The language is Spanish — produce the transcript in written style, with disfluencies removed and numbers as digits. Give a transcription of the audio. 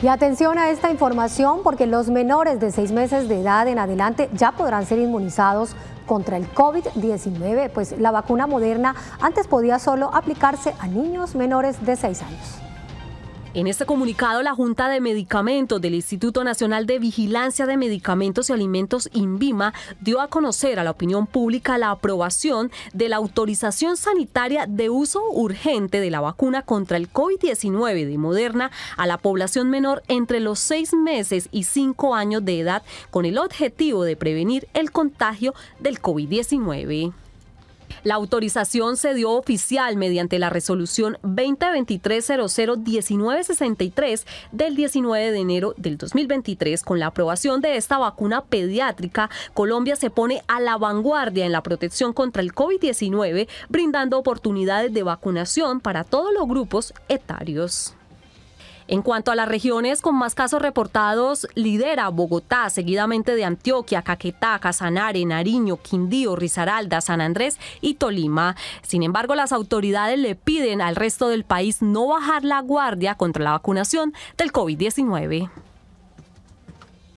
Y atención a esta información porque los menores de 6 meses de edad en adelante ya podrán ser inmunizados contra el COVID-19, pues la vacuna Moderna antes podía solo aplicarse a niños menores de 6 años. En este comunicado, la Junta de Medicamentos del Instituto Nacional de Vigilancia de Medicamentos y Alimentos, INVIMA, dio a conocer a la opinión pública la aprobación de la autorización sanitaria de uso urgente de la vacuna contra el COVID-19 de Moderna a la población menor entre los 6 meses y 5 años de edad, con el objetivo de prevenir el contagio del COVID-19. La autorización se dio oficial mediante la resolución 2023-00-1963 del 19 de enero del 2023. Con la aprobación de esta vacuna pediátrica, Colombia se pone a la vanguardia en la protección contra el COVID-19, brindando oportunidades de vacunación para todos los grupos etarios. En cuanto a las regiones con más casos reportados, lidera Bogotá, seguidamente de Antioquia, Caquetá, Casanare, Nariño, Quindío, Risaralda, San Andrés y Tolima. Sin embargo, las autoridades le piden al resto del país no bajar la guardia contra la vacunación del COVID-19.